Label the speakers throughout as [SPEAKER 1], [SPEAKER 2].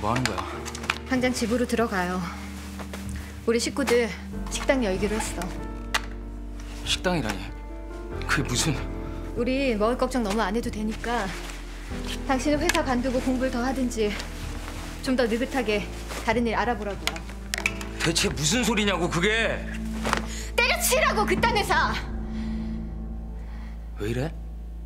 [SPEAKER 1] 뭐 하는 거야?
[SPEAKER 2] 당장 집으로 들어가요. 우리 식구들 식당 열기로 했어.
[SPEAKER 1] 식당이라니. 그게 무슨...
[SPEAKER 2] 우리 먹을 걱정 너무 안 해도 되니까 당신은 회사 관두고 공부를 더 하든지 좀 더 느긋하게 다른 일 알아보라고요.
[SPEAKER 1] 대체 무슨 소리냐고 그게.
[SPEAKER 2] 때려치라고 그딴 회사.
[SPEAKER 1] 왜 이래?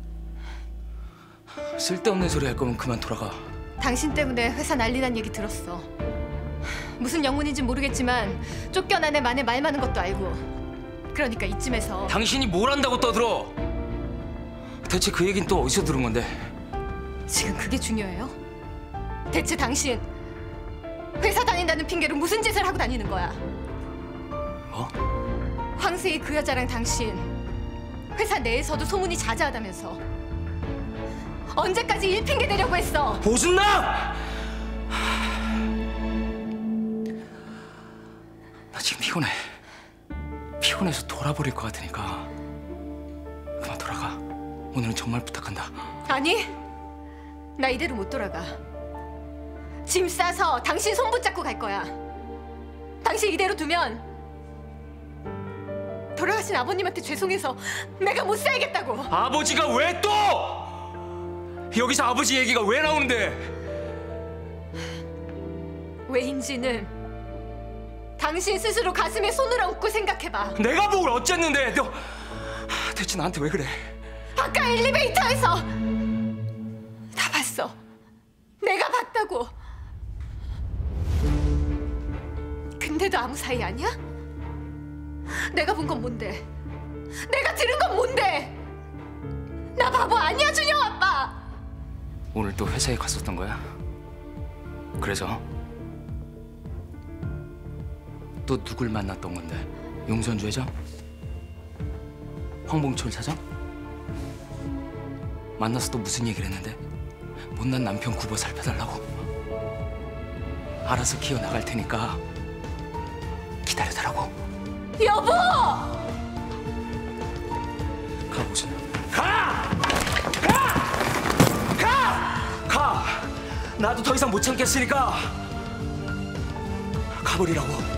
[SPEAKER 1] 쓸데없는 소리 할 거면 그만 돌아가.
[SPEAKER 2] 당신 때문에 회사 난리 난 얘기 들었어. 무슨 영문인진 모르겠지만 쫓겨난 애 만에 말 많은 것도 알고. 그러니까 이쯤에서
[SPEAKER 1] 당신이 뭘 안다고 떠들어? 대체 그 얘긴 또 어디서 들은 건데?
[SPEAKER 2] 지금 그게 중요해요? 대체 당신 회사 다닌다는 핑계로 무슨 짓을 하고 다니는 거야?
[SPEAKER 1] 뭐?
[SPEAKER 2] 황세희 그 여자랑 당신 회사 내에서도 소문이 자자하다면서 언제까지 일 핑계 대려고 했어?
[SPEAKER 1] 오순남! 나 지금 피곤해. 피곤해서 돌아버릴 것 같으니까 그만 돌아가. 오늘은 정말 부탁한다.
[SPEAKER 2] 아니, 나 이대로 못 돌아가. 짐 싸서 당신 손 붙잡고 갈 거야. 당신 이대로 두면 돌아가신 아버님한테 죄송해서 내가 못 살겠다고.
[SPEAKER 1] 아버지가 왜 또? 여기서 아버지 얘기가 왜 나오는데?
[SPEAKER 2] 왜인지는 당신 스스로 가슴에 손을 얹고 생각해봐.
[SPEAKER 1] 내가 뭘 어쨌는데? 너 대체 나한테 왜 그래?
[SPEAKER 2] 아까 엘리베이터에서 다 봤어. 내가 봤다고. 근데도 아무 사이 아니야? 내가 본 건 뭔데? 내가 들은 건 뭔데? 나 바보 아니야, 준영 아빠!
[SPEAKER 1] 오늘 또 회사에 갔었던 거야? 그래서? 또 누굴 만났던 건데? 용선주 회장? 황봉철 사장? 만나서 또 무슨 얘기를 했는데? 못난 남편 굽어 살펴달라고? 알아서 기어나갈 테니까 기다려달라고.
[SPEAKER 2] 여보!
[SPEAKER 1] 가, 무슨... 가! 가! 가! 가! 나도 더 이상 못 참겠으니까 가버리라고.